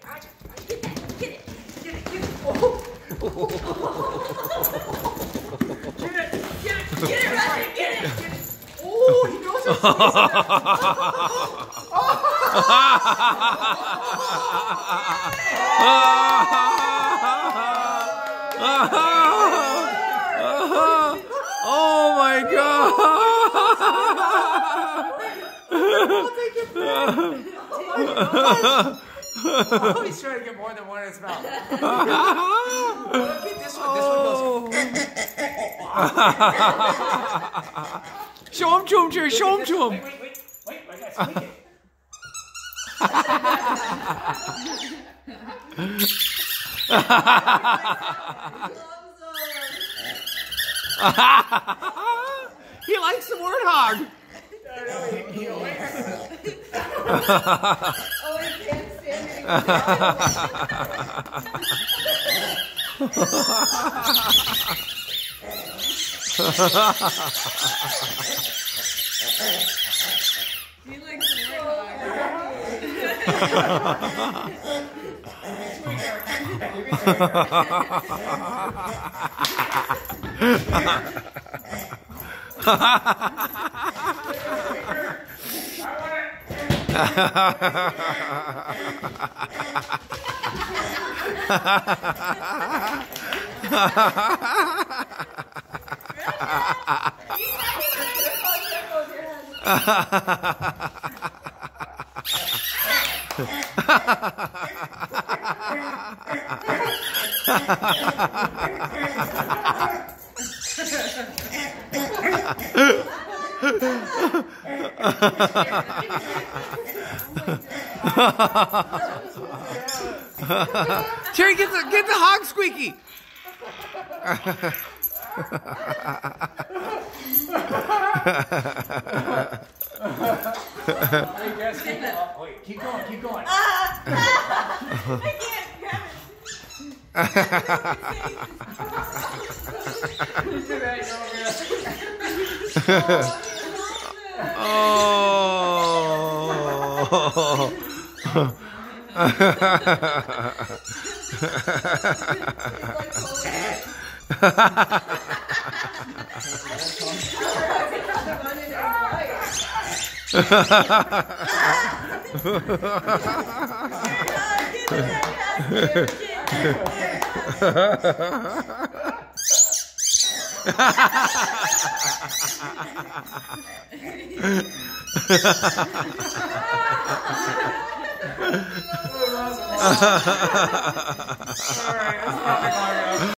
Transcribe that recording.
Gotcha. Get that. Get it. Get it. Get it. Oh. Get it. Get it. Get it, Roger. Get it. Get it. Oh, he knows how to squeeze Oh my God! I'll take it back. Oh, he's trying to get more than one in his mouth. Okay, this one goes. Show him to him, Jerry. Show him to him. Wait, I gotta squeak it. He likes the warthog. Oh, he can't stand it. He likes the Jerry, get the hog squeaky. Wait, keep going, keep going. I can't grab All right, let's